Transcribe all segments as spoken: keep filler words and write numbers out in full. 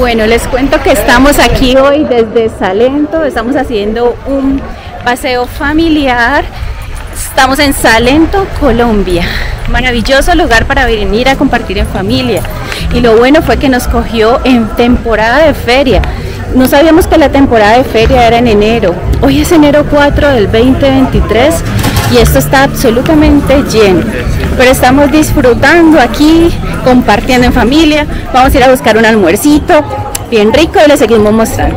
Bueno, les cuento que estamos aquí hoy desde Salento, estamos haciendo un paseo familiar, estamos en Salento, Colombia, maravilloso lugar para venir a compartir en familia, y lo bueno fue que nos cogió en temporada de feria. No sabíamos que la temporada de feria era en enero, hoy es enero cuatro del veinte veintitrés y esto está absolutamente lleno, pero estamos disfrutando aquí, compartiendo en familia. Vamos a ir a buscar un almuercito bien rico y les seguimos mostrando.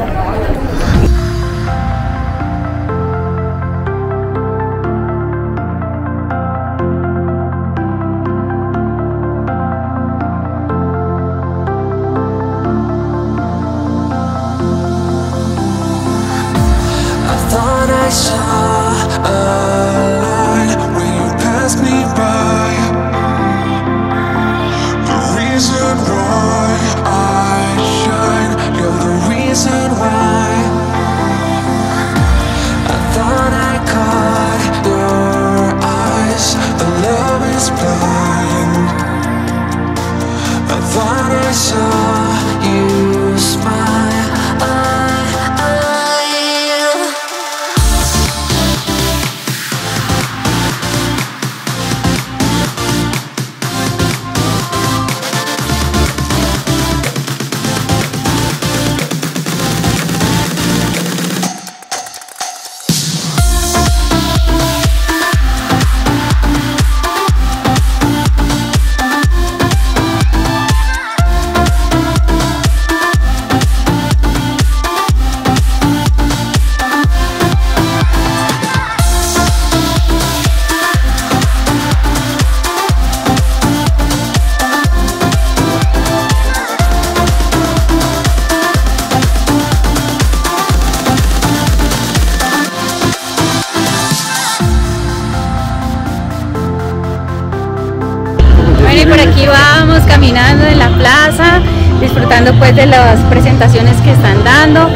Y por aquí vamos caminando en la plaza, disfrutando pues de las presentaciones que están dando.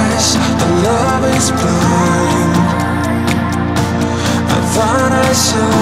So